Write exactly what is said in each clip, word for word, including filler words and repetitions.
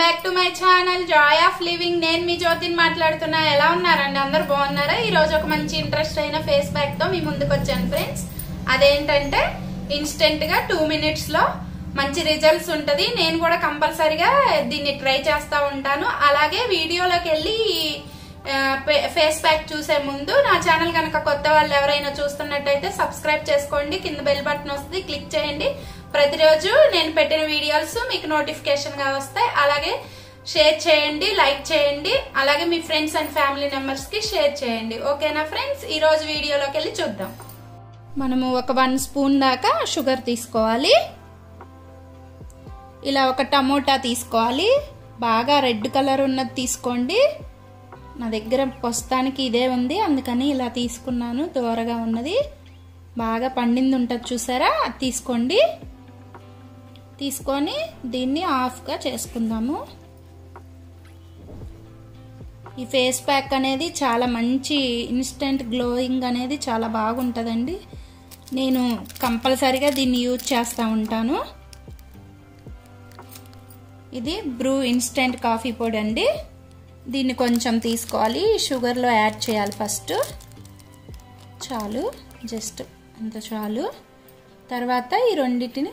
Back to my channel joy of living. నేను మీ జ్యోతిని మాట్లాడుతున్నా. ఎలా ఉన్నారండి? అందరు బాగున్నారా? ఈ రోజు ఒక మంచి ఇంట్రెస్ట్ అయిన ఫేస్ ప్యాక్ తో మీ ముందుకు వచ్చాను ఫ్రెండ్స్. అదేంటంటే ఇన్స్టెంట్ గా టూ మినిట్స్ లో మంచి రిజల్ట్స్ ఉంటది. నేను కూడా కంపల్సరీగా దీన్ని ట్రై చేస్తా ఉంటాను. అలాగే వీడియోలోకి వెళ్ళి ఫేస్ ప్యాక్ చూసే ముందు నా ఛానల్ కనుక కొత్త వాళ్ళు ఎవరైనా చూస్తున్నట్టయితే సబ్స్క్రైబ్ చేసుకోండి. కింద బెల్ బటన్ వస్తుంది, క్లిక్ చేయండి. ప్రతిరోజు నేను పెట్టిన వీడియోస్ మీకు నోటిఫికేషన్ గా వస్తాయి. అలాగే షేర్ చేయండి, లైక్ చేయండి. అలాగే మీ ఫ్రెండ్స్ అండ్ ఫ్యామిలీ మెంబర్స్ కి షేర్ చేయండి. ఓకేనా ఫ్రెండ్స్? ఈ రోజు వీడియోలోకి వెళ్ళి చూద్దాం. మనము ఒక వన్ స్పూన్ దాకా షుగర్ తీసుకోవాలి. ఇలా ఒక టమోటా తీసుకోవాలి. బాగా రెడ్ కలర్ ఉన్నది తీసుకోండి. నా దగ్గర ప్రస్తుతానికి ఇదే ఉంది, అందుకని ఇలా తీసుకున్నాను. దూరగా ఉన్నది బాగా పండింది ఉంటుంది చూసారా, అది తీసుకోండి. తీసుకొని దీన్ని హాఫ్గా చేసుకుందాము. ఈ ఫేస్ ప్యాక్ అనేది చాలా మంచి ఇన్స్టెంట్ గ్లోయింగ్ అనేది చాలా బాగుంటుందండి. నేను కంపల్సరీగా దీన్ని యూజ్ చేస్తూ ఉంటాను. ఇది బ్రూ ఇన్స్టెంట్ కాఫీ పొడి అండి. దీన్ని కొంచెం తీసుకోవాలి, షుగర్లో యాడ్ చేయాలి ఫస్ట్. చాలు, జస్ట్ అంత చాలు. తర్వాత ఈ రెండింటిని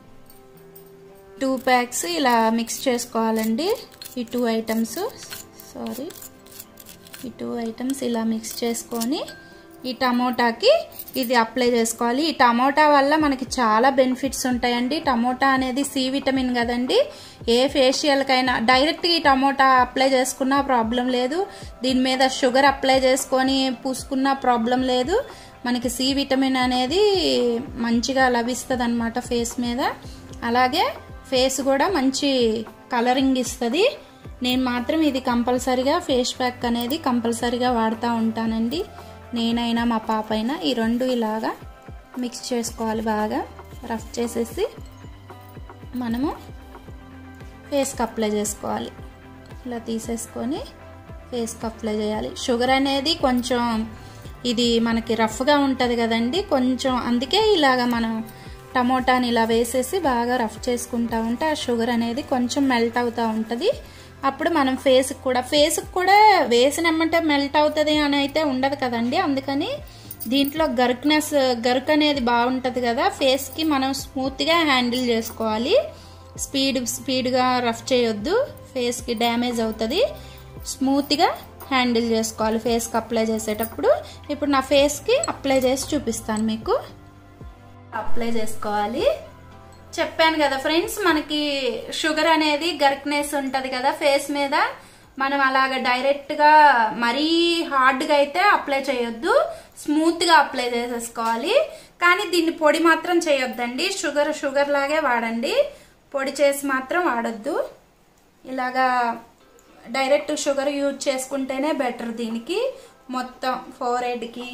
టూ ప్యాక్స్ ఇలా మిక్స్ చేసుకోవాలండి. ఈ టూ ఐటమ్స్ సారీ ఈ టూ ఐటమ్స్ ఇలా మిక్స్ చేసుకొని ఈ టమోటాకి ఇది అప్లై చేసుకోవాలి. ఈ టమోటా వల్ల మనకి చాలా బెనిఫిట్స్ ఉంటాయండి. టమోటా అనేది సి విటమిన్ కదండి. ఏ ఫేషియల్కైనా డైరెక్ట్గా ఈ టమోటా అప్లై చేసుకున్నా ప్రాబ్లం లేదు. దీని మీద షుగర్ అప్లై చేసుకొని పూసుకున్నా ప్రాబ్లం లేదు. మనకి సి విటమిన్ అనేది మంచిగా లభిస్తుంది అన్నమాట ఫేస్ మీద. అలాగే ఫేస్ కూడా మంచి కలరింగ్ ఇస్తుంది. నేను మాత్రం ఇది కంపల్సరీగా ఫేస్ ప్యాక్ అనేది కంపల్సరీగా వాడుతూ ఉంటానండి. నేనైనా మా పాప అయినా ఈ రెండు ఇలాగా మిక్స్ చేసుకోవాలి. బాగా రఫ్ చేసేసి మనము ఫేస్కి అప్లై చేసుకోవాలి. ఇలా తీసేసుకొని ఫేస్కి అప్లై చేయాలి. షుగర్ అనేది కొంచెం ఇది మనకి రఫ్గా ఉంటుంది కదండి, కొంచెం అందుకే ఇలాగ మనం టమోటాని ఇలా వేసేసి బాగా రఫ్ చేసుకుంటా ఉంటే ఆ షుగర్ అనేది కొంచెం మెల్ట్ అవుతూ ఉంటుంది. అప్పుడు మనం ఫేస్కి కూడా ఫేస్కి కూడా వేసినమ్మంటే మెల్ట్ అవుతుంది అని అయితే ఉండదు కదండి. అందుకని దీంట్లో గర్క్నెస్ గర్క్ అనేది బాగుంటుంది కదా, ఫేస్కి మనం స్మూత్గా హ్యాండిల్ చేసుకోవాలి. స్పీడ్ స్పీడ్గా రఫ్ చేయొద్దు, ఫేస్కి డ్యామేజ్ అవుతుంది. స్మూత్గా హ్యాండిల్ చేసుకోవాలి ఫేస్కి అప్లై చేసేటప్పుడు. ఇప్పుడు నా ఫేస్కి అప్లై చేసి చూపిస్తాను మీకు. అప్లై చేసుకోవాలి. చెప్పాను కదా ఫ్రెండ్స్, మనకి షుగర్ అనేది గర్క్నెస్ ఉంటుంది కదా ఫేస్ మీద. మనం అలాగ డైరెక్ట్గా మరీ హార్డ్గా అయితే అప్లై చేయొద్దు, స్మూత్గా అప్లై చేసేసుకోవాలి. కానీ దీన్ని పొడి మాత్రం చేయొద్దండి. షుగర్ షుగర్ లాగే వాడండి, పొడి చేసి మాత్రం వాడొద్దు. ఇలాగా డైరెక్ట్ షుగర్ యూజ్ చేసుకుంటేనే బెటర్. దీనికి మొత్తం ఫోర్ హెడ్కి,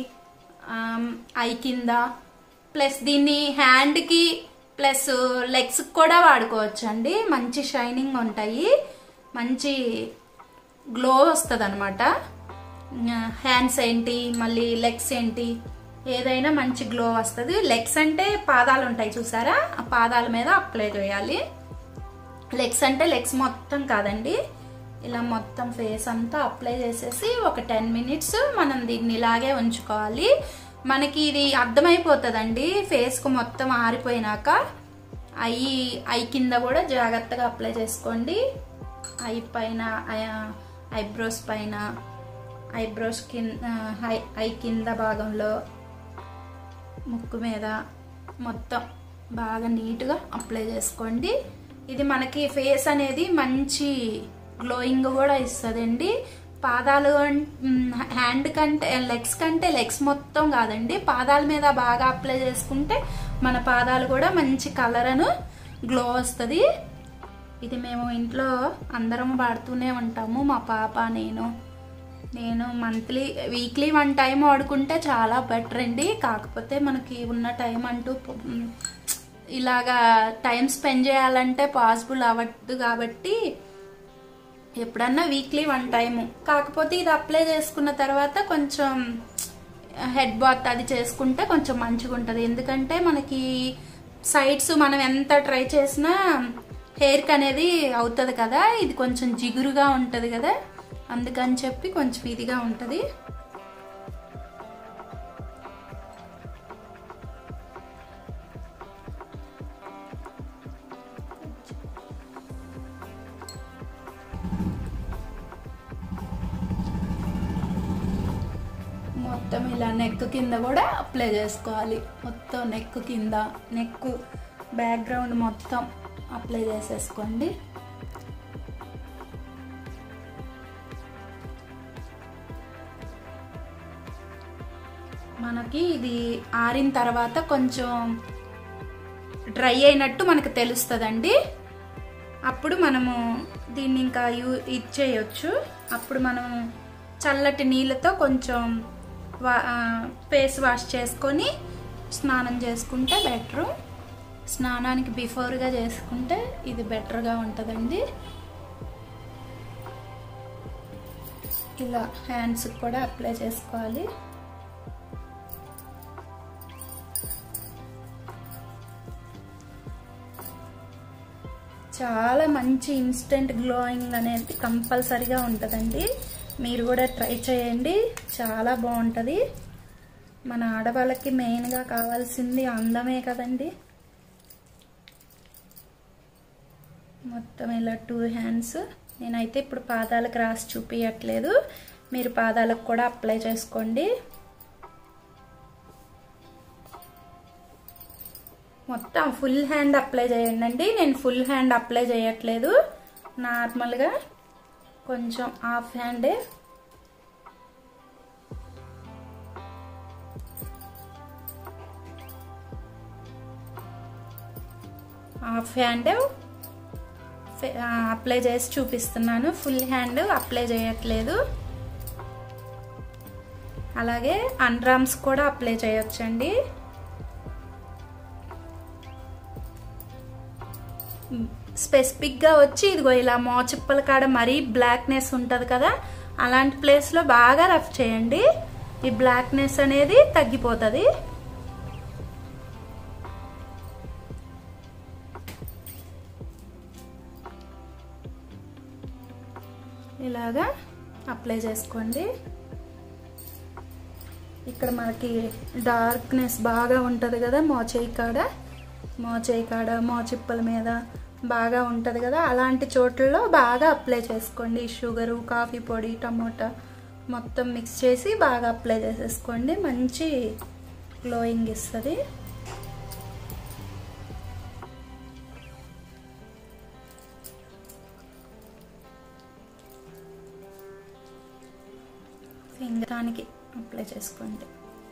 ఐ కింద, ప్లస్ దీన్ని హ్యాండ్కి ప్లస్ లెగ్స్కి కూడా వాడుకోవచ్చు అండి. మంచి షైనింగ్ ఉంటాయి, మంచి గ్లో వస్తుంది అనమాట. హ్యాండ్స్ ఏంటి మళ్ళీ లెగ్స్ ఏంటి ఏదైనా మంచి గ్లో వస్తుంది. లెగ్స్ అంటే పాదాలు ఉంటాయి చూసారా, ఆ పాదాల మీద అప్లై చేయాలి. లెగ్స్ అంటే లెగ్స్ మొత్తం కాదండి, ఇలా మొత్తం ఫేస్ అంతా అప్లై చేసేసి ఒక టెన్ మినిట్స్ మనం దీన్ని ఇలాగే ఉంచుకోవాలి. మనకి ఇది అర్థమైపోతుందండి ఫేస్కు మొత్తం ఆరిపోయినాక. ఐ ఐ కింద కూడా జాగ్రత్తగా అప్లై చేసుకోండి. ఐ పైన, ఐబ్రోస్ పైన, ఐబ్రోస్ కింద, ఐ ఐ కింద భాగంలో, ముక్కు మీద మొత్తం బాగా నీట్గా అప్లై చేసుకోండి. ఇది మనకి ఫేస్ అనేది మంచి గ్లోయింగ్ కూడా ఇస్తుందండి. పాదాలు హ్యాండ్ కంటే లెగ్స్ కంటే లెగ్స్ మొత్తం కాదండి, పాదాల మీద బాగా అప్లై చేసుకుంటే మన పాదాలు కూడా మంచి కలర్ అను గ్లో వస్తుంది. ఇది మేము ఇంట్లో అందరం వాడుతూనే ఉంటాము, మా పాప నేను. నేను మంత్లీ వీక్లీ వన్ టైం వాడుకుంటే చాలా బెటర్ అండి. కాకపోతే మనకి ఉన్న టైం అంటూ ఇలాగా టైం స్పెండ్ చేయాలంటే పాసిబుల్ అవ్వద్దు కాబట్టి ఎప్పుడన్నా వీక్లీ వన్ టైము. కాకపోతే ఇది అప్లై చేసుకున్న తర్వాత కొంచెం హెడ్ బాత్ అది చేసుకుంటే కొంచెం మంచిగా ఉంటుంది. ఎందుకంటే మనకి సైడ్స్ మనం ఎంత ట్రై చేసినా హెయిర్కి అనేది అవుతుంది కదా, ఇది కొంచెం జిగురుగా ఉంటుంది కదా, అందుకని చెప్పి కొంచెం ఇదిగా ఉంటుంది. మొత్తం ఇలా నెక్ కింద కూడా అప్లై చేసుకోవాలి. మొత్తం నెక్ కింద, నెక్ బ్యాక్గ్రౌండ్ మొత్తం అప్లై చేసేసుకోండి. మనకి ఇది ఆరిన తర్వాత కొంచెం డ్రై అయినట్టు మనకు తెలుస్తుందండి. అప్పుడు మనము దీన్ని ఇంకా యూ ఇచ్చేయచ్చు. అప్పుడు మనం చల్లటి నీళ్ళతో కొంచెం వా ఫేస్ వాష్ చేసుకొని స్నానం చేసుకుంటే బెటరు. స్నానానికి బిఫోర్గా చేసుకుంటే ఇది బెటర్గా ఉంటుందండి. ఇలా హ్యాండ్స్కి కూడా అప్లై చేసుకోవాలి. చాలా మంచి ఇన్స్టెంట్ గ్లోయింగ్ అనేది కంపల్సరీగా ఉంటుందండి. మీరు కూడా ట్రై చేయండి, చాలా బాగుంటుంది. మన ఆడవాళ్ళకి మెయిన్గా కావాల్సింది అందమే కదండి. మొత్తం ఇలా టూ హ్యాండ్స్. నేనైతే ఇప్పుడు పాదాలకు రాసి చూపించట్లేదు, మీరు పాదాలకు కూడా అప్లై చేసుకోండి. మొత్తం ఫుల్ హ్యాండ్ అప్లై చేయండి అండి. నేను ఫుల్ హ్యాండ్ అప్లై చేయట్లేదు, నార్మల్గా కొంచెం హాఫ్ హ్యాండే. హాఫ్ హ్యాండ్ అప్లై చేసి చూపిస్తున్నాను, ఫుల్ హ్యాండ్ అప్లై చేయట్లేదు. అలాగే అండర్ ఆర్మ్స్ కూడా అప్లై చేయొచ్చండి. స్పెసిఫిక్గా వచ్చి ఇదిగో ఇలా మోచిప్పల కాడ మరీ బ్లాక్నెస్ ఉంటుంది కదా, అలాంటి ప్లేస్లో బాగా రఫ్ చేయండి. ఈ బ్లాక్నెస్ అనేది తగ్గిపోతుంది. ఇలాగా అప్లై చేసుకోండి. ఇక్కడ మనకి డార్క్నెస్ బాగా ఉంటుంది కదా మోచేయి కాడ, మోచేయి కాడ మోచిప్పల మీద బాగా ఉంటుంది కదా, అలాంటి చోట్లలో బాగా అప్లై చేసుకోండి. షుగరు, కాఫీ పొడి, టమోటా మొత్తం మిక్స్ చేసి బాగా అప్లై చేసేసుకోండి. మంచి గ్లోయింగ్ ఇస్తుంది. ఫింగరానికి అప్లై చేసుకోండి.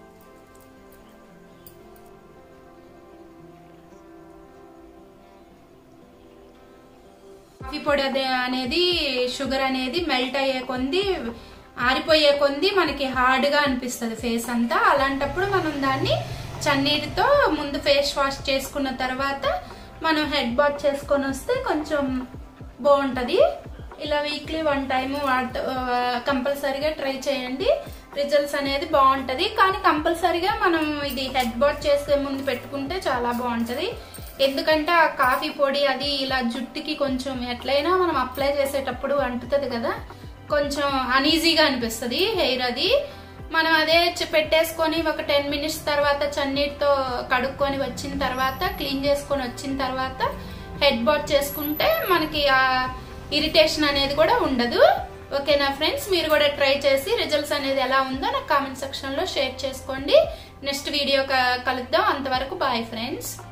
కాఫీ పొడి అదే అనేది షుగర్ అనేది మెల్ట్ అయ్యే కొంది, ఆరిపోయే కొంది మనకి హార్డ్గా అనిపిస్తుంది ఫేస్ అంతా. అలాంటప్పుడు మనం దాన్ని చన్నీటితో ముందు ఫేస్ వాష్ చేసుకున్న తర్వాత మనం హెడ్ బాత్ చేసుకొని వస్తే కొంచెం బాగుంటుంది. ఇలా వీక్లీ వన్ టైమ్ వాడుతూ కంపల్సరీగా ట్రై చేయండి, రిజల్ట్స్ అనేది బాగుంటుంది. కానీ కంపల్సరీగా మనం ఇది హెడ్ బాత్ చేసే ముందు పెట్టుకుంటే చాలా బాగుంటుంది. ఎందుకంటే ఆ కాఫీ పొడి అది ఇలా జుట్టుకి కొంచెం ఎట్లయినా మనం అప్లై చేసేటప్పుడు అంటుతుంది కదా, కొంచెం అనీజీగా అనిపిస్తుంది హెయిర్. అది మనం అదే పెట్టేసుకొని ఒక టెన్ మినిట్స్ తర్వాత చన్నీటితో కడుక్కొని వచ్చిన తర్వాత క్లీన్ చేసుకొని వచ్చిన తర్వాత హెడ్ బాత్ చేసుకుంటే మనకి ఆ ఇరిటేషన్ అనేది కూడా ఉండదు. ఓకేనా ఫ్రెండ్స్, మీరు కూడా ట్రై చేసి రిజల్ట్స్ అనేది ఎలా ఉందో నాకు కామెంట్ సెక్షన్ లో షేర్ చేసుకోండి. నెక్స్ట్ వీడియో కలుద్దాం, అంతవరకు బాయ్ ఫ్రెండ్స్.